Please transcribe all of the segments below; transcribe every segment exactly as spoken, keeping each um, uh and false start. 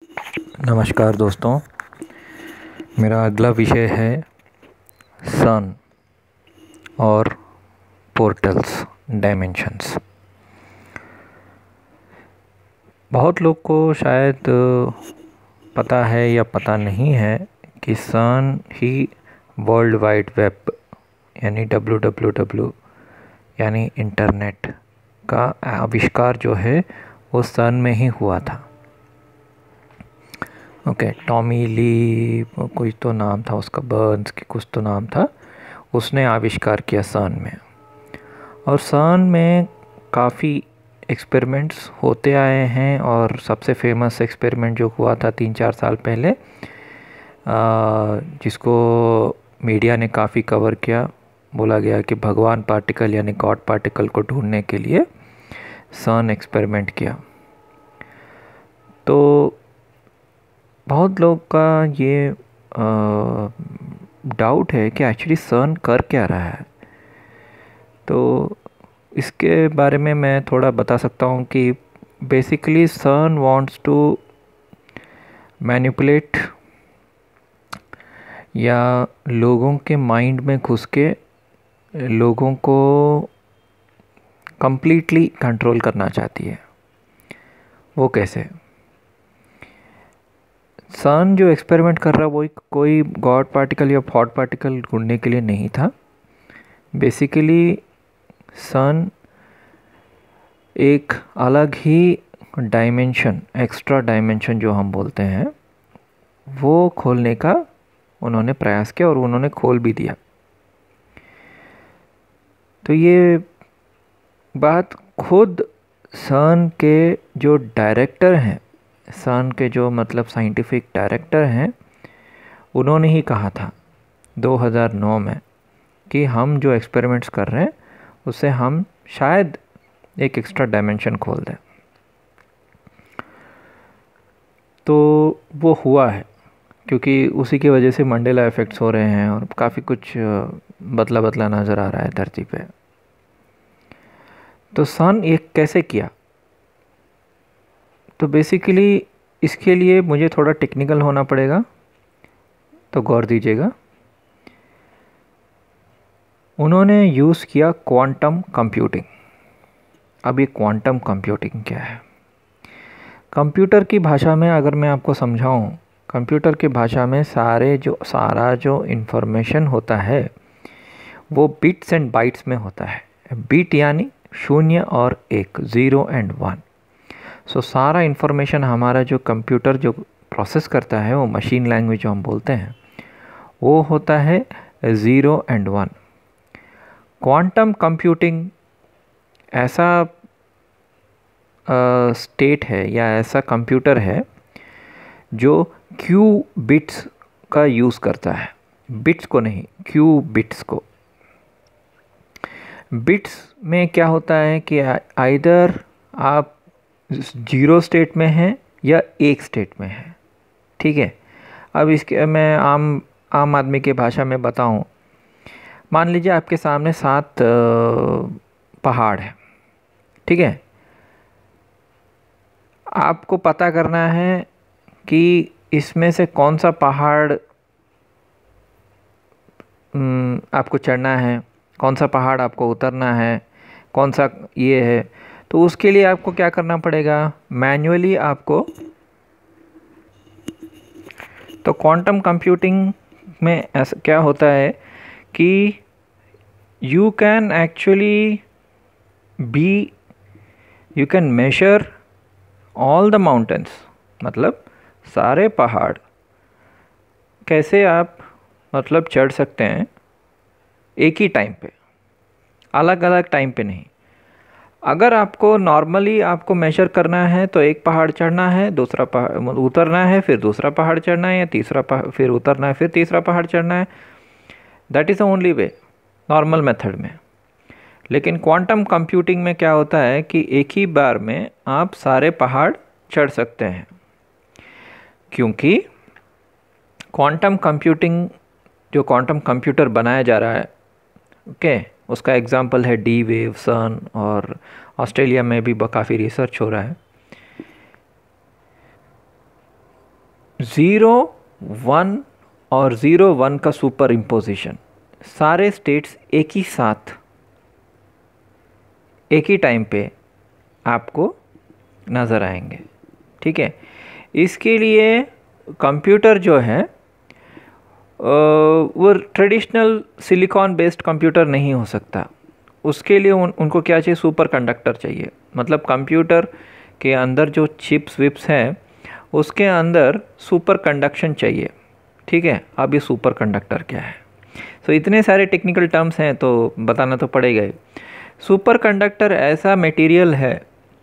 नमस्कार दोस्तों, मेरा अगला विषय है सन और पोर्टल्स, डायमेंशंस। बहुत लोग को शायद पता है या पता नहीं है कि सन ही वर्ल्ड वाइड वेब यानी डब्ल्यू डब्ल्यू डब्ल्यू यानी इंटरनेट का आविष्कार जो है वो सन में ही हुआ था। ओके okay, टॉमी ली कोई तो नाम था उसका, बर्न्स की कुछ तो नाम था, उसने आविष्कार किया सन में। और सन में काफ़ी एक्सपेरिमेंट्स होते आए हैं और सबसे फेमस एक्सपेरिमेंट जो हुआ था तीन चार साल पहले, जिसको मीडिया ने काफ़ी कवर किया, बोला गया कि भगवान पार्टिकल यानी गॉड पार्टिकल को ढूंढने के लिए सन एक्सपेरिमेंट किया। तो बहुत लोग का ये डाउट है कि एक्चुअली सन कर क्या रहा है। तो इसके बारे में मैं थोड़ा बता सकता हूँ कि basically Sun wants to manipulate या लोगों के माइंड में घुस के लोगों को कंप्लीटली कंट्रोल करना चाहती है। वो कैसे? सन जो एक्सपेरिमेंट कर रहा है वो कोई गॉड पार्टिकल या हॉट पार्टिकल ढूंढने के लिए नहीं था। बेसिकली सन एक अलग ही डायमेंशन, एक्स्ट्रा डायमेंशन जो हम बोलते हैं, वो खोलने का उन्होंने प्रयास किया और उन्होंने खोल भी दिया। तो ये बात खुद सन के जो डायरेक्टर हैं, सन के जो मतलब साइंटिफिक डायरेक्टर हैं, उन्होंने ही कहा था दो हज़ार नौ में कि हम जो एक्सपेरिमेंट्स कर रहे हैं उससे हम शायद एक एक्स्ट्रा डायमेंशन खोल दें। तो वो हुआ है, क्योंकि उसी की वजह से मंडेला इफ़ेक्ट्स हो रहे हैं और काफ़ी कुछ बदला बदला नज़र आ रहा है धरती पे। तो सन एक कैसे किया? तो बेसिकली इसके लिए मुझे थोड़ा टेक्निकल होना पड़ेगा, तो गौर दीजिएगा। उन्होंने यूज़ किया क्वांटम कंप्यूटिंग। अब ये क्वांटम कंप्यूटिंग क्या है? कंप्यूटर की भाषा में अगर मैं आपको समझाऊं, कंप्यूटर की भाषा में सारे जो सारा जो इन्फॉर्मेशन होता है वो बिट्स एंड बाइट्स में होता है। बिट यानी शून्य और एक, ज़ीरो एंड वन। सो सारा इन्फॉर्मेशन हमारा जो कंप्यूटर जो प्रोसेस करता है, वो मशीन लैंग्वेज जो हम बोलते हैं, वो होता है zero and one. Quantum computing ऐसा स्टेट uh, है या ऐसा कंप्यूटर है जो क्यू बिट्स का यूज़ करता है। बिट्स को नहीं, क्यू बिट्स को। बिट्स में क्या होता है कि आइदर आप जीरो स्टेट में हैं या एक स्टेट में हैं, ठीक है। अब इसके मैं आम आम आदमी की भाषा में बताऊं, मान लीजिए आपके सामने सात पहाड़ है, ठीक है। आपको पता करना है कि इसमें से कौन सा पहाड़ आपको चढ़ना है, कौन सा पहाड़ आपको उतरना है, कौन सा ये है। तो उसके लिए आपको क्या करना पड़ेगा? मैन्युअली आपको। तो क्वांटम कंप्यूटिंग में ऐसा क्या होता है कि you can actually be you can measure all the mountains, मतलब सारे पहाड़ कैसे आप मतलब चढ़ सकते हैं एक ही टाइम पे, अलग अलग टाइम पे नहीं। अगर आपको नॉर्मली आपको मेजर करना है तो एक पहाड़ चढ़ना है, दूसरा पहाड़ उतरना है, फिर दूसरा पहाड़ चढ़ना है, या तीसरा पहाड़ फिर उतरना है, फिर तीसरा पहाड़ चढ़ना है। That is the only way normal method में। लेकिन क्वांटम कंप्यूटिंग में क्या होता है कि एक ही बार में आप सारे पहाड़ चढ़ सकते हैं, क्योंकि क्वांटम कंप्यूटिंग जो क्वांटम कंप्यूटर बनाया जा रहा है, ओके okay, उसका एग्जाम्पल है डी वेव, सन, और ऑस्ट्रेलिया में भी काफ़ी रिसर्च हो रहा है। ज़ीरो वन और ज़ीरो वन का सुपर इम्पोजिशन, सारे स्टेट्स एक ही साथ एक ही टाइम पे आपको नज़र आएंगे। ठीक है, इसके लिए कंप्यूटर जो है वो ट्रेडिशनल सिलिकॉन बेस्ड कंप्यूटर नहीं हो सकता। उसके लिए उन, उनको क्या चाहिए, सुपर कंडक्टर चाहिए। मतलब कंप्यूटर के अंदर जो चिप्स विप्स हैं उसके अंदर सुपर कंडक्शन चाहिए। ठीक है, अब ये सुपर कंडक्टर क्या है, सो so, इतने सारे टेक्निकल टर्म्स हैं तो बताना तो पड़ेगा ही। सुपर कंडक्टर ऐसा मटेरियल है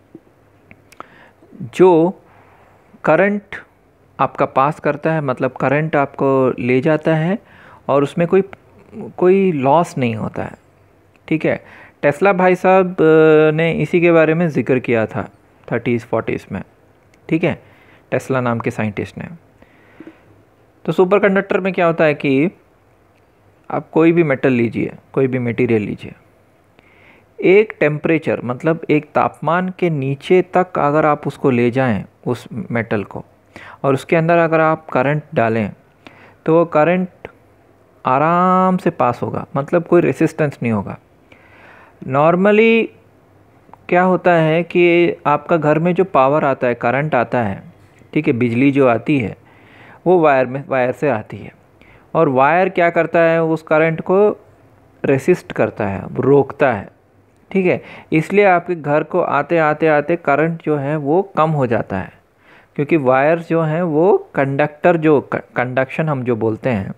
जो करंट आपका पास करता है, मतलब करंट आपको ले जाता है और उसमें कोई कोई लॉस नहीं होता है। ठीक है, टेस्ला भाई साहब ने इसी के बारे में ज़िक्र किया था थर्टीज़ फोर्टीज़ में। ठीक है, टेस्ला नाम के साइंटिस्ट ने। तो सुपर कंडक्टर में क्या होता है कि आप कोई भी मेटल लीजिए, कोई भी मटेरियल लीजिए, एक टेम्परेचर मतलब एक तापमान के नीचे तक अगर आप उसको ले जाएं उस मेटल को, और उसके अंदर अगर आप करंट डालें तो वो करंट आराम से पास होगा, मतलब कोई रेसिस्टेंस नहीं होगा। नॉर्मली क्या होता है कि आपका घर में जो पावर आता है, करंट आता है, ठीक है, बिजली जो आती है वो वायर में वायर से आती है, और वायर क्या करता है, उस करंट को रेसिस्ट करता है, रोकता है। ठीक है, इसलिए आपके घर को आते आते आते करंट जो है वो कम हो जाता है, क्योंकि वायर जो हैं वो कंडक्टर, जो कंडक्शन हम जो बोलते हैं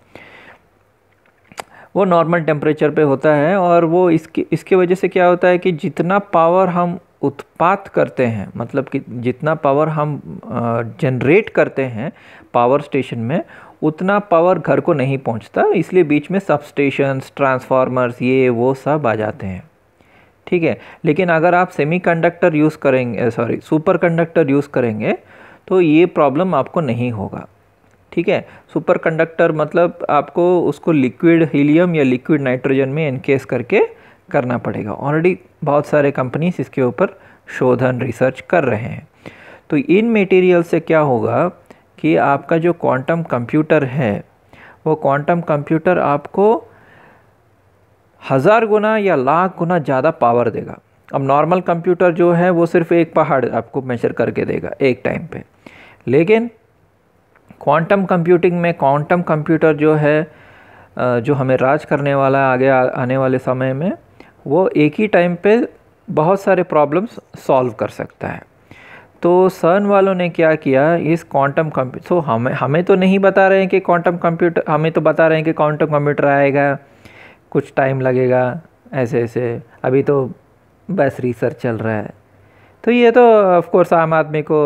वो नॉर्मल टेम्परेचर पे होता है, और वो इसकी इसके वजह से क्या होता है कि जितना पावर हम उत्पाद करते हैं, मतलब कि जितना पावर हम जनरेट करते हैं पावर स्टेशन में, उतना पावर घर को नहीं पहुंचता, इसलिए बीच में सब स्टेशंस, ट्रांसफार्मर्स, ये वो सब आ जाते हैं। ठीक है, लेकिन अगर आप सेमीकंडक्टर यूज़ करेंगे, सॉरी सुपर कंडक्टर यूज़ करेंगे तो ये प्रॉब्लम आपको नहीं होगा। ठीक है, सुपर कंडक्टर मतलब आपको उसको लिक्विड हीलियम या लिक्विड नाइट्रोजन में एनकेस करके करना पड़ेगा। ऑलरेडी बहुत सारे कंपनीज इसके ऊपर शोधन रिसर्च कर रहे हैं। तो इन मटेरियल से क्या होगा कि आपका जो क्वांटम कंप्यूटर है वो क्वांटम कंप्यूटर आपको हज़ार गुना या लाख गुना ज़्यादा पावर देगा। अब नॉर्मल कंप्यूटर जो है वो सिर्फ एक पहाड़ आपको मेजर करके देगा एक टाइम पे, लेकिन क्वांटम कंप्यूटिंग में क्वांटम कंप्यूटर जो है जो हमें राज करने वाला आगे आने वाले समय में, वो एक ही टाइम पे बहुत सारे प्रॉब्लम्स सॉल्व कर सकता है। तो सर्न वालों ने क्या किया, इस क्वांटम कंप्यूटर, तो हमें हमें तो नहीं बता रहे हैं कि क्वांटम कंप्यूटर, हमें तो बता रहे हैं कि क्वांटम कंप्यूटर आएगा, कुछ टाइम लगेगा, ऐसे ऐसे, अभी तो बस रिसर्च चल रहा है। तो ये तो ऑफ कोर्स आम आदमी को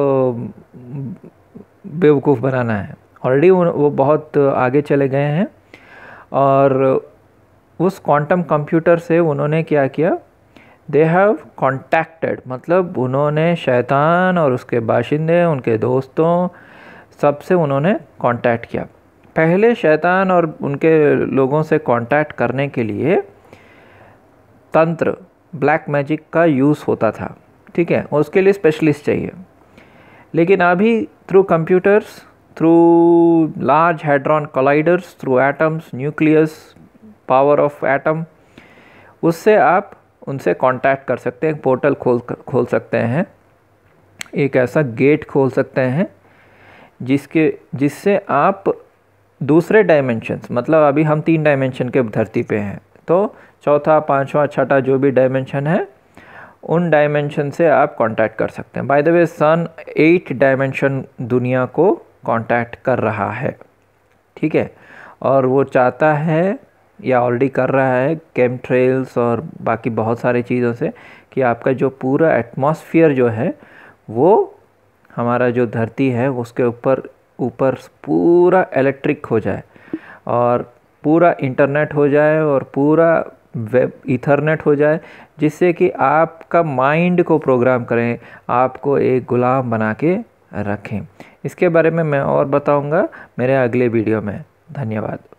बेवकूफ़ बनाना है। ऑलरेडी वो बहुत आगे चले गए हैं, और उस क्वांटम कंप्यूटर से उन्होंने क्या किया, दे हैव कॉन्टैक्टेड, मतलब उन्होंने शैतान और उसके बाशिंदे, उनके दोस्तों, सबसे उन्होंने कांटेक्ट किया। पहले शैतान और उनके लोगों से कांटेक्ट करने के लिए तंत्र, ब्लैक मैजिक का यूज़ होता था। ठीक है, और उसके लिए स्पेशलिस्ट चाहिए। लेकिन अभी through computers, through large hadron colliders, through atoms, nucleus, power of atom, उससे आप उनसे कांटेक्ट कर सकते हैं, पोर्टल खोल खोल सकते हैं, एक ऐसा गेट खोल सकते हैं जिसके जिससे आप दूसरे डायमेंशंस, मतलब अभी हम तीन डायमेंशन के धरती पे हैं, तो चौथा, पांचवा, छठा जो भी डायमेंशन है, उन डायमेंशन से आप कांटेक्ट कर सकते हैं। बाय द वे सन एट डायमेंशन दुनिया को कांटेक्ट कर रहा है। ठीक है, और वो चाहता है या ऑलरेडी कर रहा है केमट्रेल्स और बाकी बहुत सारी चीज़ों से कि आपका जो पूरा एटमॉस्फेयर जो है वो हमारा जो धरती है उसके ऊपर ऊपर पूरा इलेक्ट्रिक हो जाए, और पूरा इंटरनेट हो जाए, और पूरा वेब ईथरनेट हो जाए, जिससे कि आपका माइंड को प्रोग्राम करें, आपको एक गुलाम बना के रखें। इसके बारे में मैं और बताऊंगा मेरे अगले वीडियो में। धन्यवाद।